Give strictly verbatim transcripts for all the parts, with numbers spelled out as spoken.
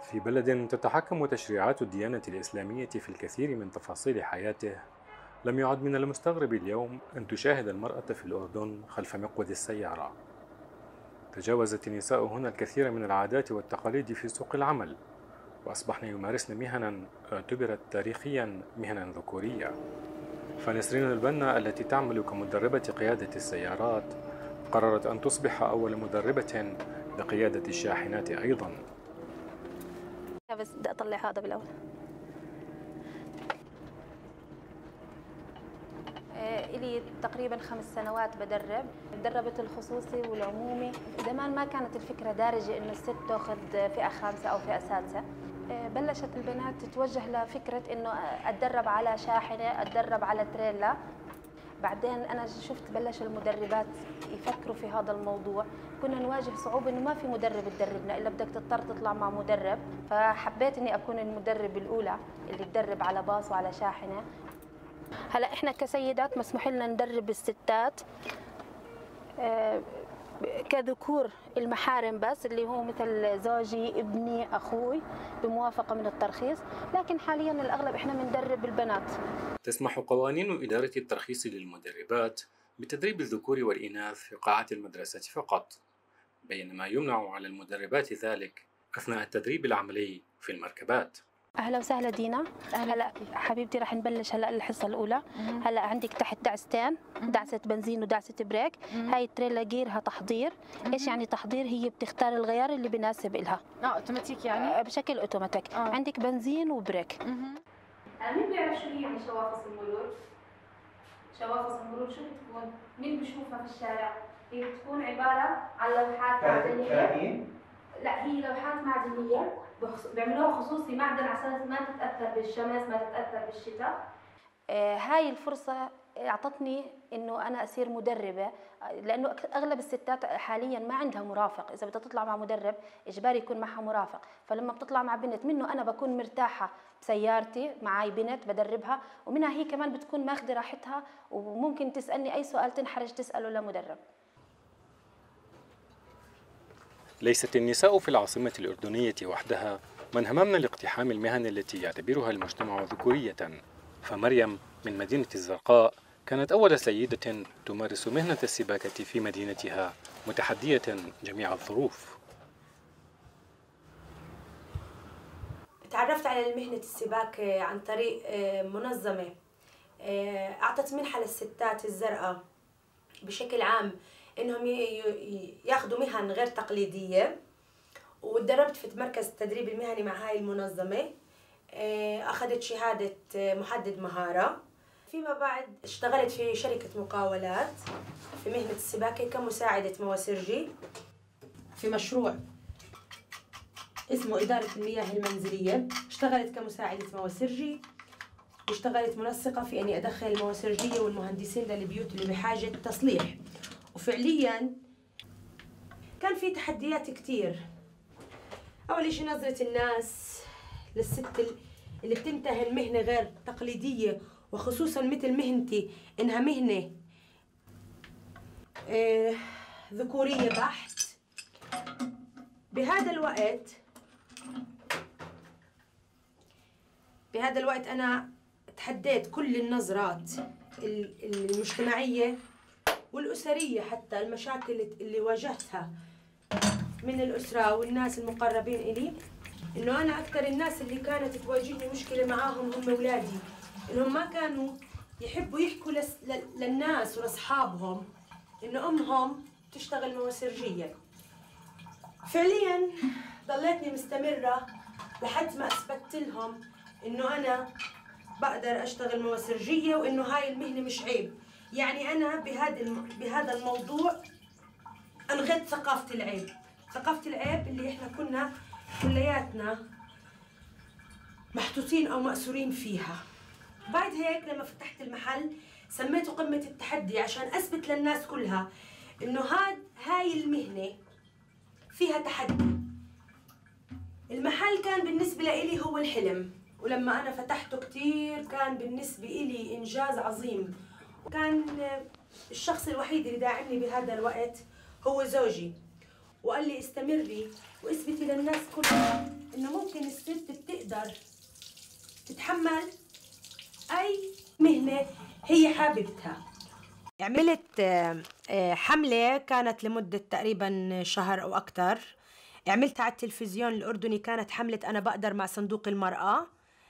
في بلد تتحكم تشريعات الديانة الإسلامية في الكثير من تفاصيل حياته، لم يعد من المستغرب اليوم أن تشاهد المرأة في الأردن خلف مقود السيارة. تجاوزت النساء هنا الكثير من العادات والتقاليد في سوق العمل، وأصبحن يمارسن مهنا اعتبرت تاريخيا مهنا ذكورية. فنسرين البنا التي تعمل كمدربة قيادة السيارات قررت أن تصبح أول مدربة لقيادة الشاحنات أيضا. بس بدي أطلع هذا بالأول. إلي تقريبا خمس سنوات بدرب، دربت الخصوصي والعمومي. زمان ما كانت الفكرة دارجة إنه الست تأخذ فئة خامسة أو فئة سادسة. بلشت البنات تتوجه لفكرة إنه أتدرب على شاحنة، أتدرب على تريلا. بعدين أنا شفت بلش المدربات يفكروا في هذا الموضوع، كنا نواجه صعوبة إنه ما في مدرب تدربنا إلا بدك تضطر تطلع مع مدرب، فحبيت إني أكون المدرب الأولى اللي تدرب على باص وعلى شاحنة. هلا إحنا كسيدات مسموح لنا ندرب الستات آه كذكور المحارم بس، اللي هو مثل زوجي، ابني، أخوي، بموافقة من الترخيص، لكن حاليا الأغلب إحنا بندرب البنات. تسمح قوانين إدارة الترخيص للمدربات بتدريب الذكور والإناث في قاعات المدرسة فقط، بينما يمنع على المدربات ذلك أثناء التدريب العملي في المركبات. أهلا وسهلا دينا. هلا حبيبتي رح نبلش هلا الحصة الأولى. هلا عندك تحت دعستين، دعسة بنزين ودعسة بريك. هاي التريلا جيرها تحضير. ايش يعني تحضير؟ هي بتختار الغيار اللي بناسب إلها. اه اوتوماتيك يعني؟ بشكل اوتوماتيك. آه. عندك بنزين وبريك. مين بيعرف شو هي يعني شوافص المرور؟ شوافص المرور شو بتكون؟ مين بيشوفها في الشارع؟ هي بتكون عبارة عن لوحات معدنية. لا، هي لوحات معدنية بيعملوها خصوصي معدن عشان ما تتأثر بالشمس، ما تتأثر بالشتاء. آه هاي الفرصة أعطتني إنه أنا أصير مدربة، لأنه أغلب الستات حالياً ما عندها مرافق. إذا بدها تطلع مع مدرب إجباري يكون معها مرافق، فلما بتطلع مع بنت منه أنا بكون مرتاحة بسيارتي، معي بنت بدربها، ومنها هي كمان بتكون ماخذة راحتها، وممكن تسألني أي سؤال تنحرج تسأله لمدرب. ليست النساء في العاصمة الأردنية وحدها من هممن لاقتحام المهن التي يعتبرها المجتمع ذكورية، فمريم من مدينة الزرقاء كانت أول سيدة تمارس مهنة السباكة في مدينتها، متحدية جميع الظروف. تعرفت على مهنة السباكة عن طريق منظمة أعطت منحة للستات الزرقاء بشكل عام إنهم ياخذوا مهن غير تقليدية، وتدربت في مركز التدريب المهني مع هاي المنظمة. أخذت شهادة محدد مهارة. فيما بعد اشتغلت في شركة مقاولات في مهنة السباكة كمساعدة مواسرجي في مشروع اسمه إدارة المياه المنزلية. اشتغلت كمساعدة مواسرجي، واشتغلت منسقة في إني أدخل المواسرجية والمهندسين للبيوت اللي بحاجة تصليح. وفعلياً كان في تحديات كتير. أول شيء نظرة الناس للست اللي بتمتهن مهنة غير تقليدية، وخصوصاً مثل مهنتي إنها مهنة آه ذكورية بحت. بهذا الوقت بهذا الوقت أنا تحديت كل النظرات المجتمعية والأسرية، حتى المشاكل اللي واجهتها من الأسرة والناس المقربين إلي. إنه أنا أكثر الناس اللي كانت تواجهني مشكلة معاهم هم أولادي، إنهم ما كانوا يحبوا يحكوا للناس ولأصحابهم إنه أمهم تشتغل مواسرجية. فعلياً ضليتني مستمرة لحد ما أثبتت لهم إنه أنا بقدر أشتغل مواسرجية، وإنه هاي المهنة مش عيب. يعني أنا بهذا بهذا الموضوع ألغيت ثقافة العيب، ثقافة العيب اللي إحنا كنا كلياتنا محطوطين أو مأسورين فيها. بعد هيك لما فتحت المحل سميته قمة التحدي، عشان أثبت للناس كلها إنه هاد هاي المهنة فيها تحدي. المحل كان بالنسبة لإلي هو الحلم، ولما أنا فتحته كتير كان بالنسبة إلي إنجاز عظيم. وكان الشخص الوحيد اللي داعمني بهذا الوقت هو زوجي، وقال لي استمري واثبتي للناس كلها إنه ممكن الست بتقدر تتحمل أي مهنة هي حاببتها. عملت حملة كانت لمدة تقريبا شهر أو أكتر، عملتها على التلفزيون الأردني، كانت حملة أنا بقدر مع صندوق المرأة.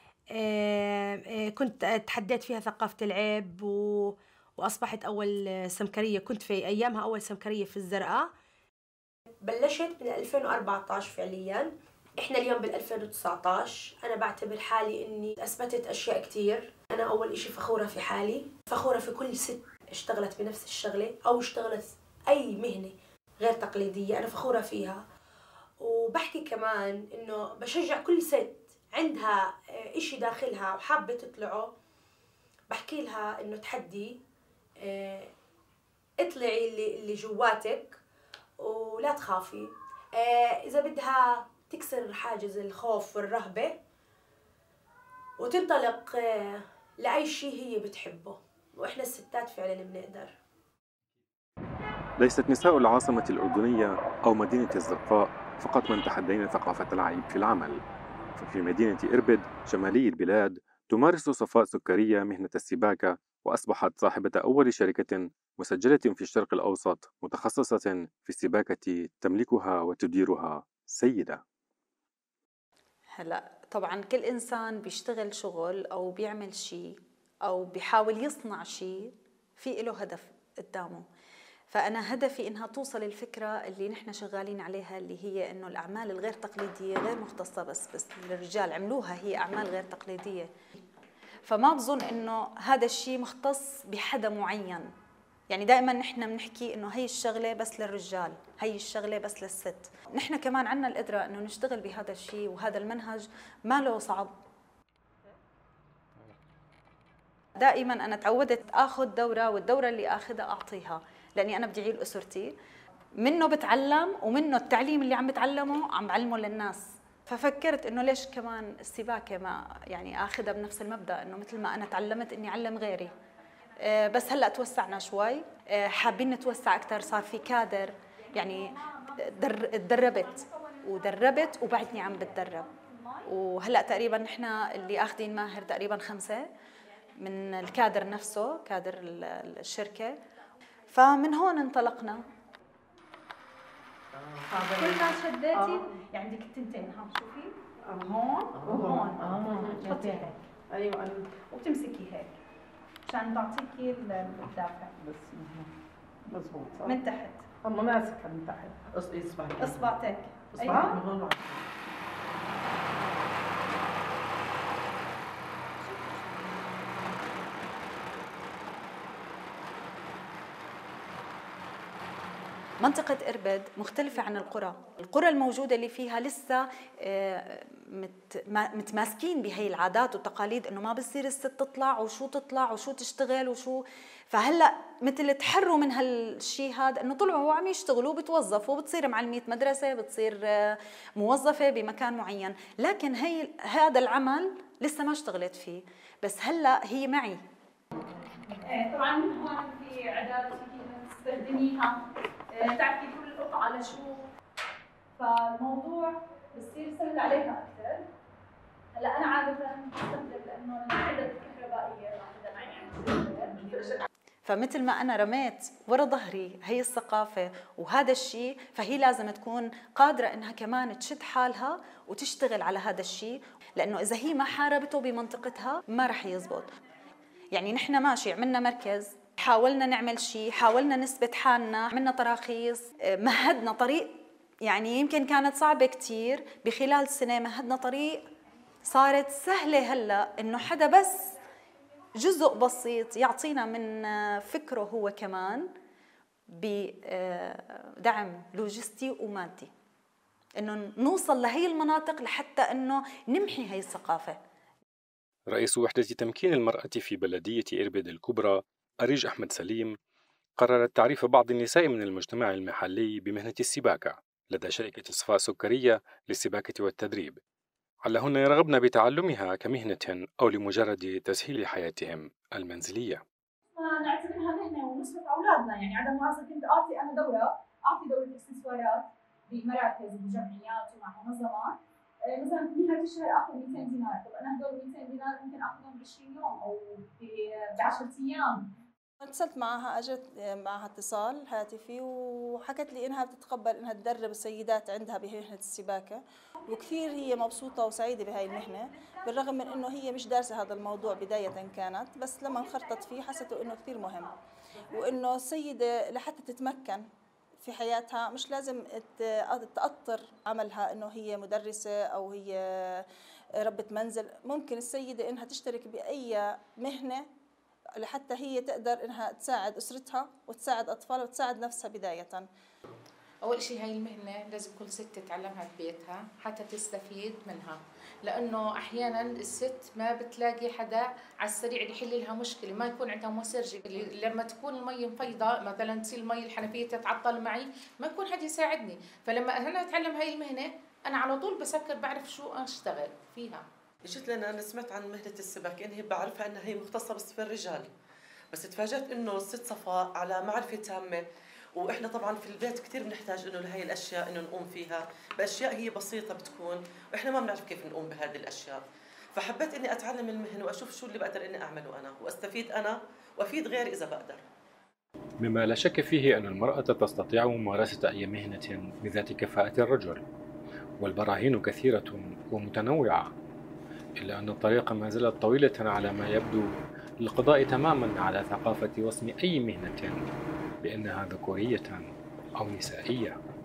كنت تحديت فيها ثقافة العيب و... وأصبحت أول سمكرية، كنت في أيامها أول سمكرية في الزرقاء. بلشت من ألفين وأربعة عشر فعلياً، إحنا اليوم بال ألفين وتسعة عشر. أنا بعتبر حالي إني أثبتت أشياء كتير. أنا أول إشي فخورة في حالي، فخورة في كل ست اشتغلت بنفس الشغلة أو اشتغلت أي مهنة غير تقليدية، أنا فخورة فيها. وبحكي كمان إنه بشجع كل ست عندها إشي داخلها وحابة تطلعه، بحكي لها إنه تحدي، اطلعي اللي اللي جواتك ولا تخافي. إذا بدها تكسر حاجز الخوف والرهبة وتنطلق لأي شيء هي بتحبه، وإحنا الستات فعلاً بنقدر. ليست نساء العاصمة الأردنية أو مدينة الزرقاء فقط من تحدين ثقافة العيب في العمل، ففي مدينة إربد شمالي البلاد تمارس صفاء سكرية مهنة السباكة، وأصبحت صاحبة أول شركة مسجلة في الشرق الأوسط متخصصة في السباكة تملكها وتديرها سيدة. هلا طبعا كل إنسان بيشتغل شغل أو بيعمل شيء أو بيحاول يصنع شيء في له هدف قدامه، فأنا هدفي إنها توصل الفكرة اللي نحن شغالين عليها، اللي هي إنه الأعمال الغير تقليدية غير مختصة بس بس للرجال، عملوها هي أعمال غير تقليدية. فما بظن إنه هذا الشيء مختص بحدا معين، يعني دائما نحن بنحكي إنه هي الشغلة بس للرجال، هي الشغلة بس للست. نحن كمان عنا القدرة إنه نشتغل بهذا الشيء، وهذا المنهج ما له صعب. دائما أنا تعودت آخذ دورة، والدورة اللي آخذها أعطيها، لأني أنا بدي أعيل أسرتي، منه بتعلم ومنه التعليم اللي عم بتعلمه عم بعلمه للناس. ففكرت إنه ليش كمان السباكة ما يعني آخذها بنفس المبدأ، إنه مثل ما أنا تعلمت إني أعلم غيري. بس هلأ توسعنا شوي، حابين نتوسع أكثر، صار في كادر، يعني تدربت ودربت وبعدني عم بتدرب، وهلأ تقريبا نحن اللي آخذين ماهر تقريبا خمسة من الكادر نفسه، كادر الشركة. فمن هون انطلقنا. كل ما شديتي يعني بدك التنتين، ها شوفي هون وهون تحطي هيك، ايوه ايوه، وبتمسكي هيك عشان تعطيكي الدافع. بس مضبوط من تحت، اما ماسكه من تحت اصبعك اصبعتك ايوه من هون. منطقة إربد مختلفة عن القرى، القرى الموجودة اللي فيها لسه متماسكين بهي العادات والتقاليد، إنه ما بصير الست تطلع وشو تطلع وشو تشتغل وشو. فهلأ مثل تحروا من هالشي هذا، إنه طلعوا وعم يشتغلوا بتوظفوا، بتصير معلمية مدرسة، بتصير موظفة بمكان معين، لكن هي هذا العمل لسه ما اشتغلت فيه، بس هلأ هي معي. طبعا من هون في عداد كيف تستخدميها، تعرفي كل قطعة لشو، فالموضوع بصير سهل عليها أكثر. هلا أنا عادة بستخدم لأنه العدد الكهربائية باخذها معي، فمثل ما أنا رميت ورا ظهري هي الثقافة وهذا الشيء، فهي لازم تكون قادرة إنها كمان تشد حالها وتشتغل على هذا الشيء، لأنه إذا هي ما حاربته بمنطقتها ما رح يزبط. يعني نحن ماشي عملنا مركز، حاولنا نعمل شيء، حاولنا نثبت حالنا، عملنا تراخيص، مهدنا طريق، يعني يمكن كانت صعبة كتير، بخلال سنة مهدنا طريق صارت سهلة هلأ إنه حدا بس جزء بسيط يعطينا من فكره هو كمان بدعم لوجستي ومادي، إنه نوصل لهي المناطق لحتى إنه نمحي هي الثقافة. رئيس وحدة تمكين المرأة في بلدية إربد الكبرى أريج أحمد سليم قررت تعريف بعض النساء من المجتمع المحلي بمهنة السباكة لدى شركة صفاء سكرية للسباكة والتدريب، علهن يرغبن بتعلمها كمهنة أو لمجرد تسهيل حياتهم المنزلية. نعتبرها مهنة ونصرف أولادنا، يعني عدم مؤاخذة كنت أعطي أنا دورة، أعطي دورة إكسسوارات بمراكز وبجمعيات ومع منظمات، مثلا في نهايه الشهر اخذ مئتين دينار، طب انا هدول مئتين دينار ممكن اخذهم ب عشرين يوم او ب عشرة ايام. اتصلت معها، اجت معها اتصال هاتفي وحكت لي انها بتتقبل انها تدرب السيدات عندها بمهنه السباكه، وكثير هي مبسوطه وسعيده بهاي المهنه، بالرغم من انه هي مش دارسه هذا الموضوع بدايه كانت، بس لما انخرطت فيه حسته انه كثير مهم، وانه السيده لحتى تتمكن في حياتها مش لازم تأطر عملها انه هي مدرسه او هي ربة منزل، ممكن السيده انها تشترك باي مهنه لحتى هي تقدر انها تساعد اسرتها وتساعد اطفالها وتساعد نفسها بدايه. اول شيء هاي المهنه لازم كل ست تتعلمها ببيتها حتى تستفيد منها، لانه احيانا الست ما بتلاقي حدا على السريع اللي يحل لها مشكله، ما يكون عندها مسرجه، لما تكون المي مفيضه مثلا تصير المي الحنفيه تتعطل معي ما يكون حدا يساعدني، فلما انا اتعلم هاي المهنه انا على طول بسكر بعرف شو اشتغل فيها. اجت لنا انا سمعت عن مهنه السباكه ان هي بعرفها انها هي مختصه بس في الرجال، بس تفاجأت انه الست صفاء على معرفه تامه، واحنا طبعا في البيت كثير بنحتاج انه لهي الاشياء انه نقوم فيها باشياء هي بسيطه بتكون واحنا ما بنعرف كيف نقوم بهذه الاشياء، فحبيت اني اتعلم المهنه واشوف شو اللي بقدر اني اعمله انا واستفيد انا وافيد غيري اذا بقدر. مما لا شك فيه أن المرأة تستطيع ممارسة أي مهنة بذات كفاءة الرجل، والبراهين كثيرة ومتنوعة، إلا أن الطريق ما زالت طويلة على ما يبدو للقضاء تماما على ثقافة وصم أي مهنة بأنها ذكورية أو نسائية.